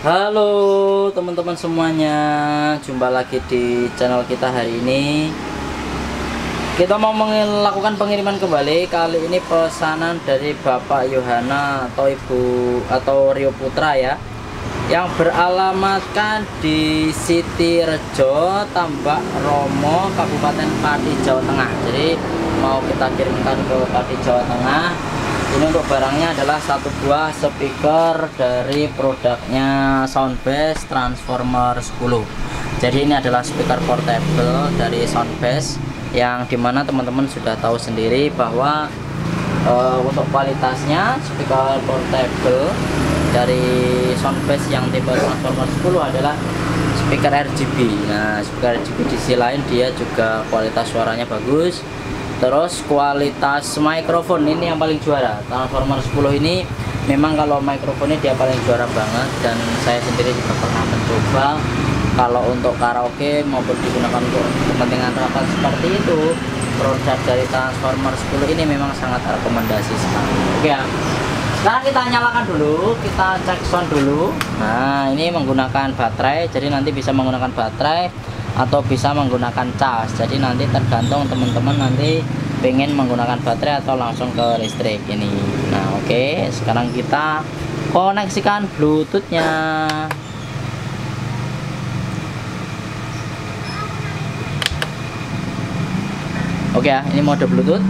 Halo teman-teman semuanya, jumpa lagi di channel kita. Hari ini kita mau melakukan pengiriman kembali. Kali ini pesanan dari Bapak Yohana atau Ibu atau Rio Putra ya, yang beralamatkan di Sitirejo, Tambak Romo, Kabupaten Pati, Jawa Tengah. Jadi mau kita kirimkan ke Pati, Jawa Tengah. Ini untuk barangnya adalah satu buah speaker dari produknya Soundbase Transformer 10. Jadi ini adalah speaker portable dari Soundbase, yang dimana teman-teman sudah tahu sendiri bahwa untuk kualitasnya speaker portable dari Soundbase yang tipe Transformer 10 adalah speaker RGB. Nah, speaker RGB di sisi lain dia juga kualitas suaranya bagus. Terus kualitas mikrofon ini yang paling juara. Transformer 10 ini memang kalau mikrofonnya dia paling juara banget, dan saya sendiri juga pernah mencoba. Kalau untuk karaoke maupun digunakan untuk kepentingan rapat seperti itu, produk dari Transformer 10 ini memang sangat rekomendasi sekali. Oke ya. Sekarang kita nyalakan dulu, kita cek sound dulu. Nah, ini menggunakan baterai, jadi nanti bisa menggunakan baterai atau bisa menggunakan cas. Jadi nanti tergantung teman-teman nanti pengen menggunakan baterai atau langsung ke listrik ini. Nah, oke, sekarang kita koneksikan Bluetoothnya. Oke ya, ini mode Bluetooth.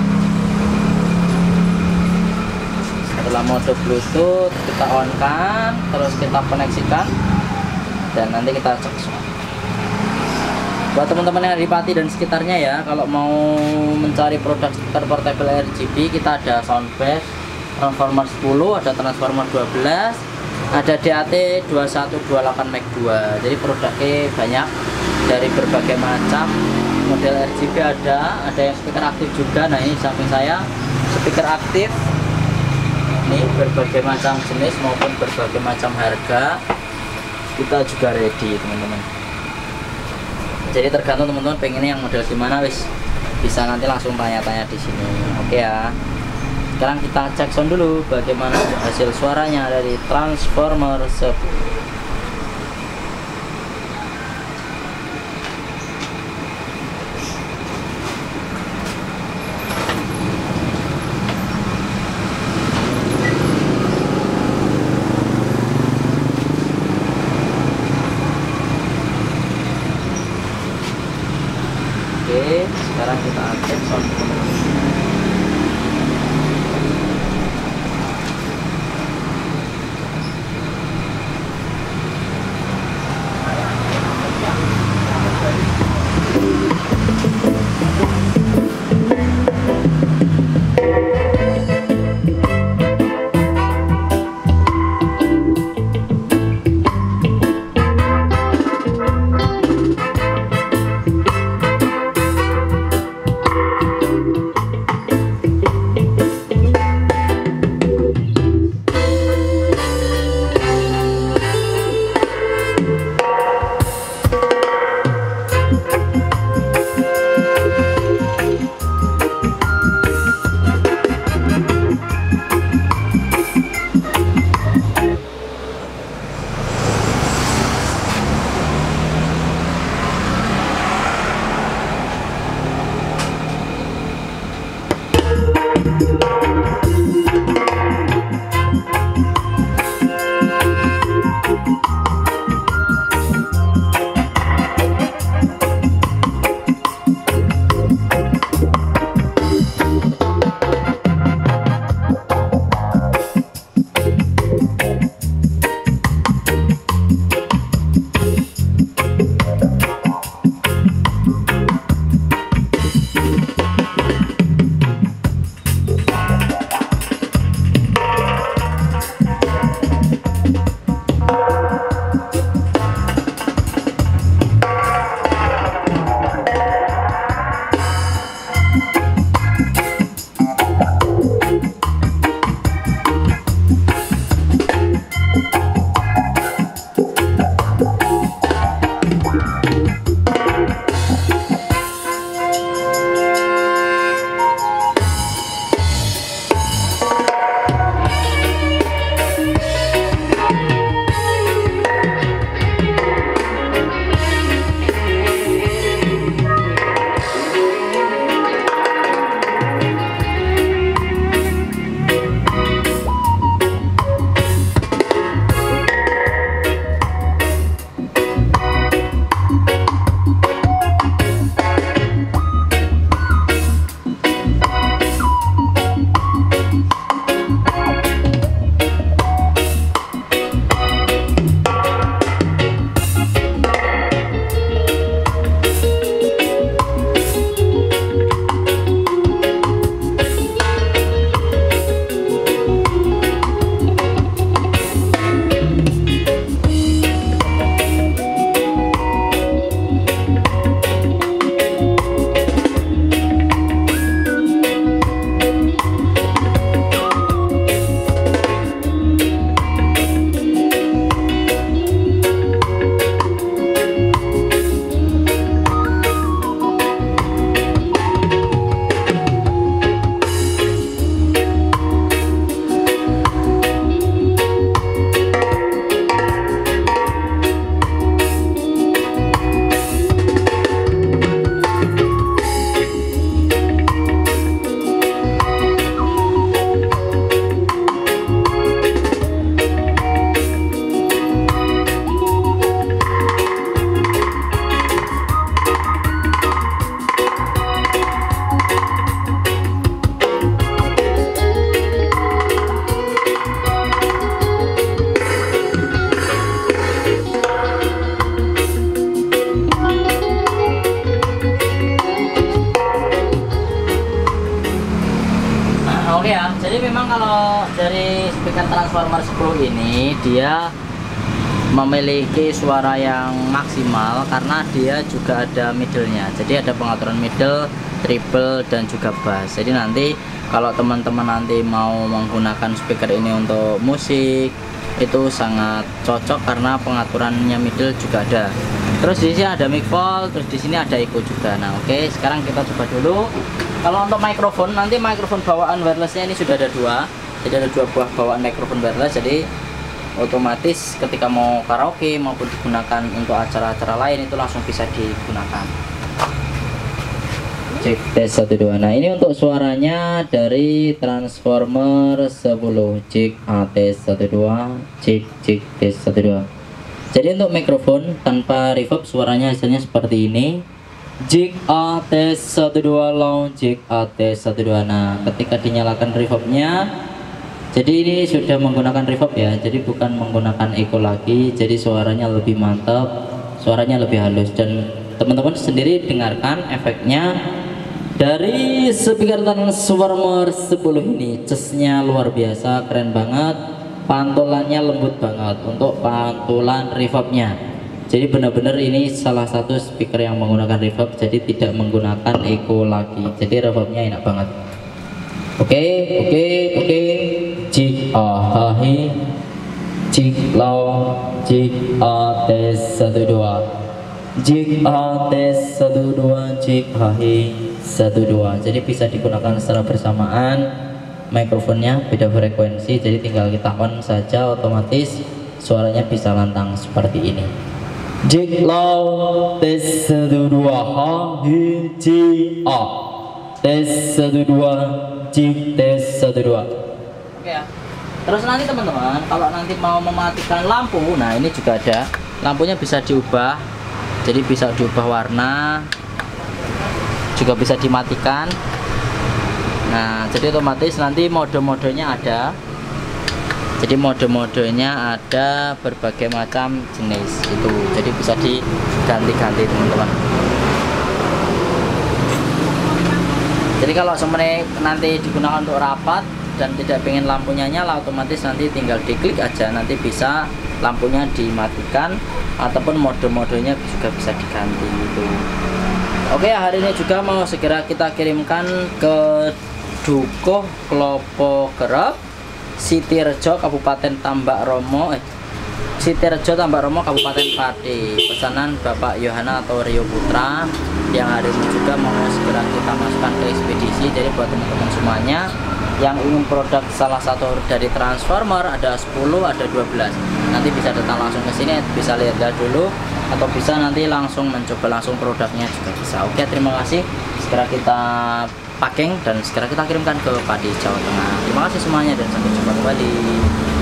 Setelah mode Bluetooth kita on kan, terus kita koneksikan, dan nanti kita cek sound. Buat teman-teman yang di Pati dan sekitarnya ya, kalau mau mencari produk speaker portable RGB, kita ada Soundbase Transformer 10, ada Transformer 12, ada DAT 2128 Max 2. Jadi produknya banyak dari berbagai macam model RGB, ada yang speaker aktif juga. Nah, ini samping saya speaker aktif. Ini berbagai macam jenis maupun berbagai macam harga, kita juga ready teman-teman. Jadi tergantung teman-teman pengennya yang model gimana, wis bisa nanti langsung tanya-tanya di sini. Oke ya. Sekarang kita cek sound dulu bagaimana hasil suaranya dari Transformer 10. Oke, sekarang kita cek sound. Jadi memang kalau dari speaker transformer 10 ini dia memiliki suara yang maksimal karena dia juga ada middle-nya. Jadi ada pengaturan middle, treble, dan juga bass. Jadi nanti kalau teman-teman nanti mau menggunakan speaker ini untuk musik itu sangat cocok karena pengaturannya middle juga ada. Terus di sini ada mic volt, terus di sini ada echo juga. Nah, oke, sekarang kita coba dulu. Kalau untuk mikrofon, nanti mikrofon bawaan wirelessnya ini sudah ada dua. Jadi ada dua buah bawaan mikrofon wireless. Jadi otomatis ketika mau karaoke maupun digunakan untuk acara-acara lain itu langsung bisa digunakan. Cek tes 1 2. Nah, ini untuk suaranya dari transformer 10. Cek tes 1 2. Cek tes 1 2. Jadi untuk mikrofon tanpa reverb suaranya hasilnya seperti ini. Jig A tes 1 2 long, jig A tes 1 2. Nah, ketika dinyalakan reverbnya, jadi ini sudah menggunakan reverb ya, jadi bukan menggunakan echo lagi, jadi suaranya lebih mantap, suaranya lebih halus, dan teman-teman sendiri dengarkan efeknya dari speaker transformer 10 ini. Cesnya luar biasa, keren banget, pantulannya lembut banget untuk pantulan reverbnya. Jadi benar-benar ini salah satu speaker yang menggunakan reverb, jadi tidak menggunakan echo lagi, jadi reverbnya enak banget. Oke. Jig A ha hi, jig low, jig A tes 1 2, jig A tes 1 2, jig ha hi 1 2. Jadi bisa digunakan secara bersamaan. Mikrofonnya beda frekuensi, jadi tinggal kita on saja, otomatis suaranya bisa lantang seperti ini. Jig low tes 1 2 ha hi jig A tes 1 2, jig tes 1 2. Oke ya. Terus nanti teman-teman kalau nanti mau mematikan lampu, nah ini juga ada lampunya, bisa diubah, jadi bisa diubah warna, juga bisa dimatikan. Nah, jadi otomatis nanti mode-modenya ada. Jadi mode-modenya ada berbagai macam jenis itu, jadi bisa diganti-ganti teman-teman. Jadi kalau sebenarnya nanti digunakan untuk rapat dan tidak pengen lampunya nyala, otomatis nanti tinggal diklik aja, nanti bisa lampunya dimatikan ataupun mode-modenya juga bisa diganti gitu. Oke, hari ini juga mau segera kita kirimkan ke Dukuh Klopo Kerep, Sitirejo Kabupaten Tambak Romo, Sitirejo Tambak Romo Kabupaten Pati. Pesanan Bapak Yohana atau Rio Putra yang hari ini juga mau segera kita masukkan ke ekspedisi. Jadi buat teman-teman semuanya yang ingin produk salah satu dari transformer, ada 10 ada 12, nanti bisa datang langsung ke sini, bisa lihat dulu, atau bisa nanti langsung mencoba langsung produknya juga bisa. Oke, terima kasih. Segera kita packing dan segera kita kirimkan ke Pati, Jawa Tengah. Terima kasih semuanya dan sampai jumpa kembali.